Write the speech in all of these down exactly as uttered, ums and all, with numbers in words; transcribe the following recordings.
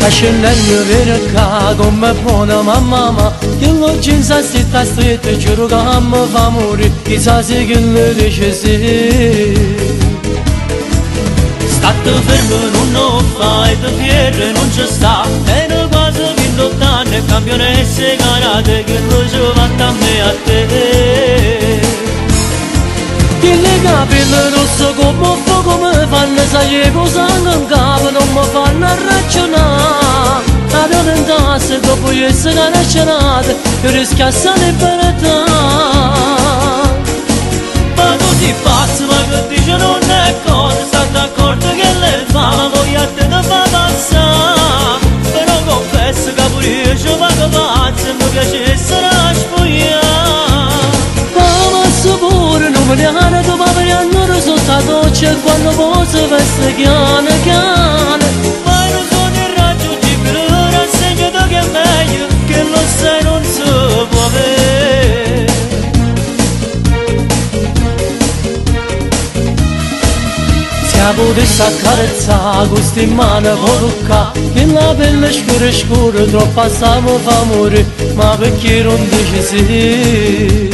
scendendo viene qua come buona mamma ma che non ci sa sta stretta giuro che mi fa morire chissà se che le dice sì stato fermo non lo fai te fiere non ci sta e ne quasi ventotto anni campionesse garate che lo giovane a me a te che le capelli rosse come fuoco mi fanno sai cosa in capo non mi fanno ragionare ad avventarsi dopo essere carcerate io rischio a stare per te ma tu ti pazzi ma che dici non è cosa stai d'accordo che le fa ma voglio a te ne fa passare però confesso che pure io ci vado pazzo e mi piace essere a spogliare ma pazzo pure non mi diano dopo aver hanno risultato c'è quando posso veste chiane chiane ma non sono irraggiungibile rassegnati che è meglio che lo sai non si può avere se potessi accarezzare queste mani può toccare che la pelle scura scura troppo sta mi fa morire ma perché non dici sì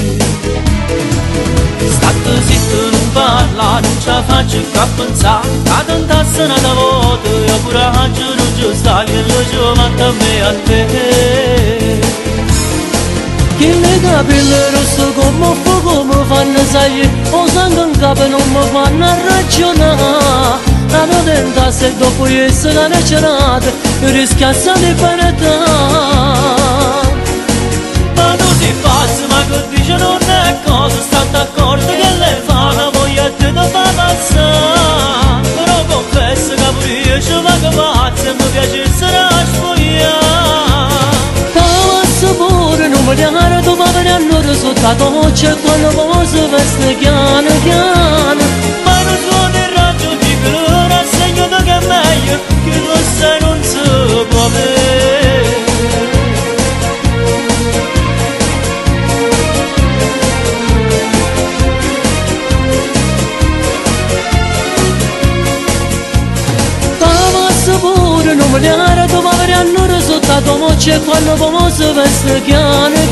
state zitto non parla non ce la faccio più a pensare che tentasse una volta io coraggio non ci sta che lo giovane a me a te che le capelli rosse come fuoco mi fanno sai o sangue in capo non mi fanno ragionare non tentasse e dopo essere carcerate io rischio a stare per te ma tu ti pazzi ma che dici non è cosa sta d'accordo che le fa la voglia a te da fa passare però confesso che pure io ci vado pazzo e mi piace essere a spogliare pazzo pure non mi diano dopo aver hanno risultato c'è quando posso veste chiane chiane ma non sono irraggiungibile rassegnati che è meglio che lo sai non si può avere non mi diano dopo aver hanno risultato c'è quando posso veste chiane